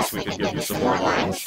guess we could give you some more lines.